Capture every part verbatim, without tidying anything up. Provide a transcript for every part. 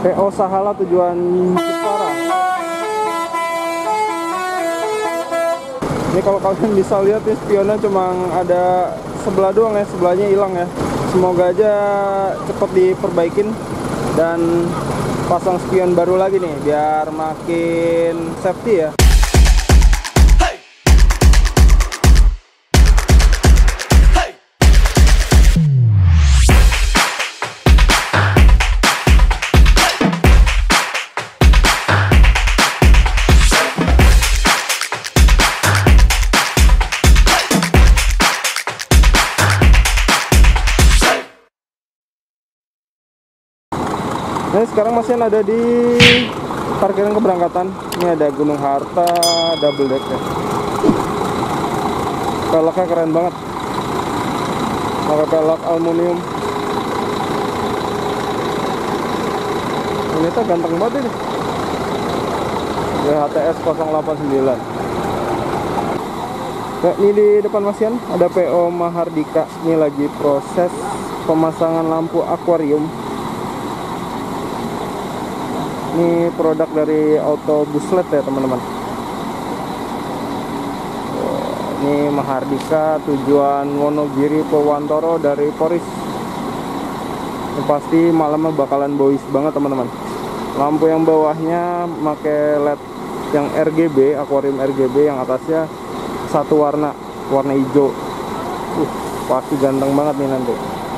P O Sahala tujuan Jepara. Ini kalau kalian bisa lihat nih, spionnya cuma ada sebelah doang ya, sebelahnya hilang ya. Semoga aja cepet diperbaikin dan pasang spion baru lagi nih biar makin safety ya. Nah, sekarang masih ada di parkiran keberangkatan. Ini ada Gunung Harta double deck ya. Peleknya keren banget, pakai pelek aluminium. Ini tuh ganteng banget ini, G H T S nol delapan sembilan. Nah, ini di depan Masian ada P O Mahardika. Ini lagi proses pemasangan lampu akuarium. Ini produk dari Auto Buslet ya teman-teman. Ini Mahardika tujuan Wonogiri Purwantoro dari Poris. Ini pasti malamnya bakalan boys banget teman-teman. Lampu yang bawahnya pakai L E D yang R G B, akuarium R G B, yang atasnya satu warna, warna hijau. Uh, pasti ganteng banget nih nanti.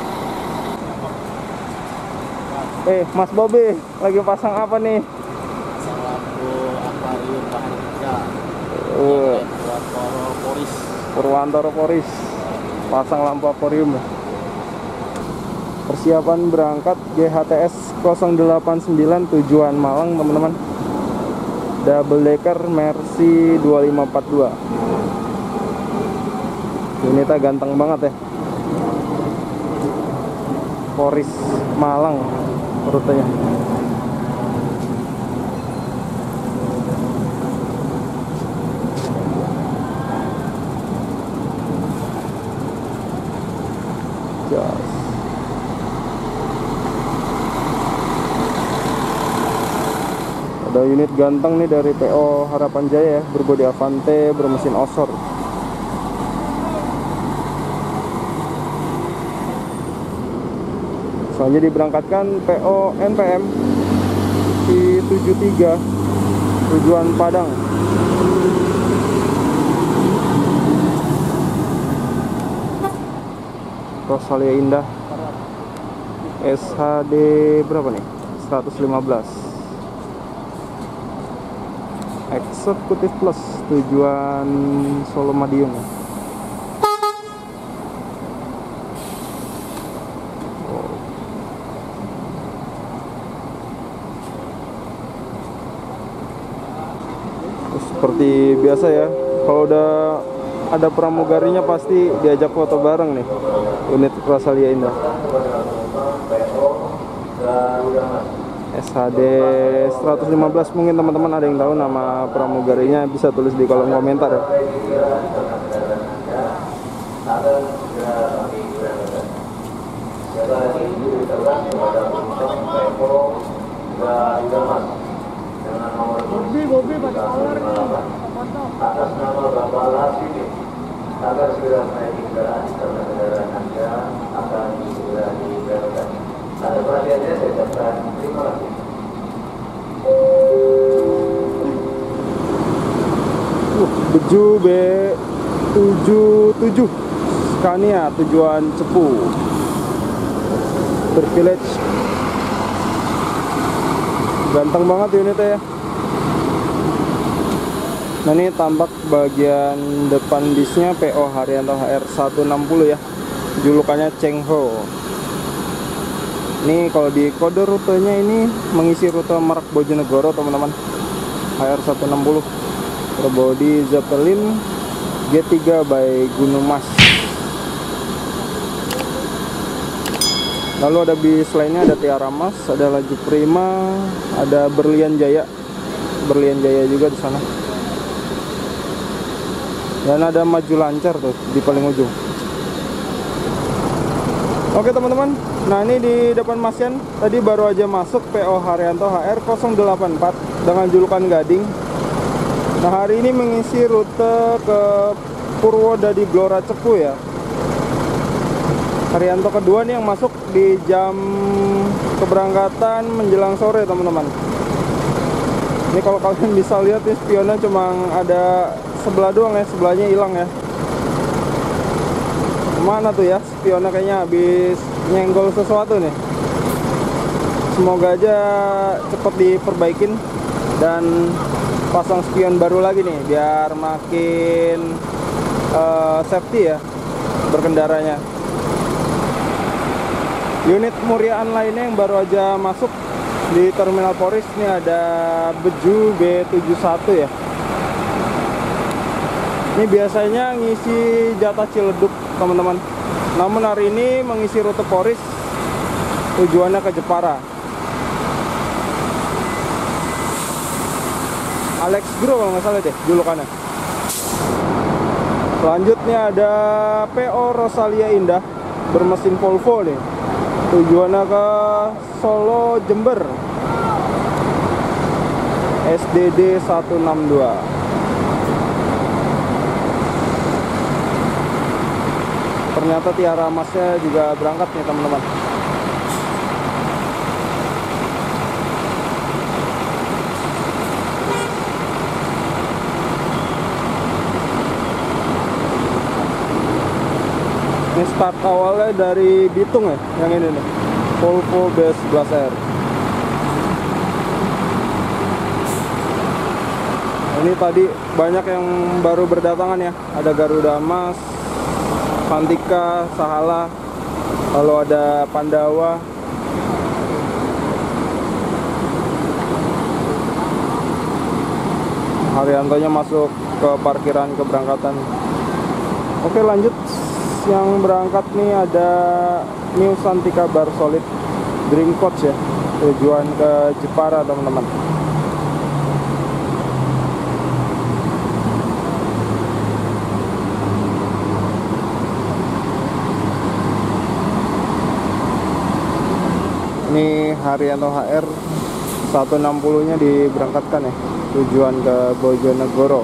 Eh, Mas Bobi, lagi pasang apa nih? Pasang lampu akuarium Mahardika. Uh, Purwantoro Poris. Purwantoro Poris. Pasang lampu akuarium. Persiapan berangkat G H T S nol delapan sembilan tujuan Malang, teman-teman. Double decker Mercy dua lima empat dua. Ini tak ganteng banget ya. Poris Malang rutenya. Jas. Ada unit ganteng nih dari P O Harapan Jaya ya, berbodi Avante, bermesin Osor. Selanjutnya diberangkatkan P O N P M I tujuh tiga tujuan Padang. Rosalia Indah S H D berapa nih? seratus lima belas. Eksekutif Plus tujuan Solo Madiun. Seperti biasa ya, kalau udah ada pramugarinya pasti diajak foto bareng nih, unit Rosalia Indah. S H D seratus lima belas, mungkin teman-teman ada yang tahu nama pramugarinya, bisa tulis di kolom komentar ya. Bobi, Bobi, baca kabar nih. Atas nama Bapak Lasidi, agar segera menaiki kendaraan karena kendaraan Anda akan segera dibelokkan. Atas perhatiannya saya ucapkan terima kasih. Uh, Beju B tujuh tujuh Scania tujuan Cepu Bervillage. Ganteng banget unitnya ya. Nah, ini tampak bagian depan bisnya P O Haryanto H R seratus enam puluh ya, julukannya Cheng Ho. Ini kalau di kode rutenya ini mengisi rute Merak Bojonegoro teman-teman. H R seratus enam puluh berbodi Zeppelin G tiga by Gunung Mas. Lalu ada bis lainnya, ada Tiara Mas, ada Laju Prima, ada Berlian Jaya, Berlian Jaya juga di sana. Dan ada Maju Lancar tuh di paling ujung. Oke teman-teman, nah ini di depan Masyan tadi baru aja masuk P O Haryanto H R nol delapan empat dengan julukan Gading. Nah hari ini mengisi rute ke Purwodadi Blora Cepu ya. Haryanto kedua nih yang masuk di jam keberangkatan menjelang sore teman-teman. Ini kalau kalian bisa lihat nih spionnya cuma ada sebelah doang ya, sebelahnya hilang ya. Mana tuh ya spionnya, kayaknya habis nyenggol sesuatu nih. Semoga aja cepet diperbaikin dan pasang spion baru lagi nih biar makin uh, safety ya berkendaranya. Unit muriaan lainnya yang baru aja masuk di Terminal Poris ini ada Beju B tujuh puluh satu ya. Ini biasanya ngisi jatah Ciledug teman-teman. Namun hari ini mengisi rute Poris, tujuannya ke Jepara. Alex Gro kalau nggak salah deh julukannya. Selanjutnya ada P O Rosalia Indah bermesin Volvo nih. Tujuannya ke Solo Jember. S D D seratus enam puluh dua. Ternyata Tiara Masnya juga berangkat nih teman-teman. Ini start awalnya dari Bitung ya, yang ini nih, Volvo B sebelas R. Ini tadi banyak yang baru berdatangan ya, ada Garuda Mas, Fantika, Sahala, lalu ada Pandawa. Haryantonya masuk ke parkiran keberangkatan. Oke lanjut, yang berangkat nih ada New Santika Bar Solid Dream Coach ya, tujuan ke Jepara teman-teman. Ini Haryanto H R seratus enam puluh nya diberangkatkan ya, tujuan ke Bojonegoro.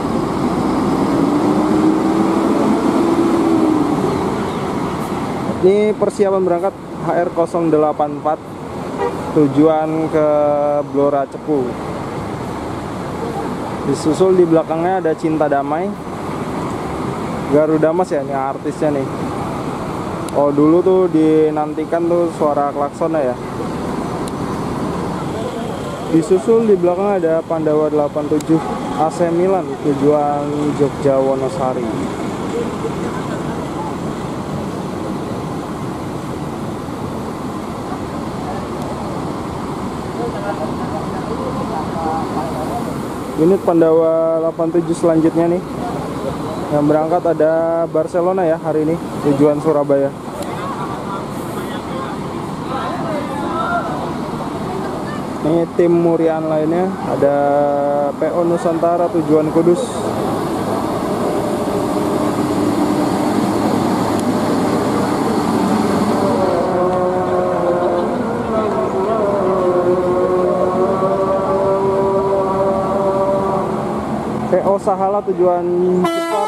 Ini persiapan berangkat H R nol delapan empat tujuan ke Blora Cepu. Disusul di belakangnya ada Cinta Damai, Garuda Mas ya, ini artisnya nih. Oh dulu tuh dinantikan tuh suara klaksonnya ya. Disusul di belakang ada Pandawa delapan tujuh A C Milan tujuan Jogja Wonosari. Unit Pandawa delapan tujuh selanjutnya nih, yang berangkat ada Barcelona ya hari ini, tujuan Surabaya. Ini tim muriaan lainnya ada P O Nusantara tujuan Kudus. P O Sahala tujuan Jepang.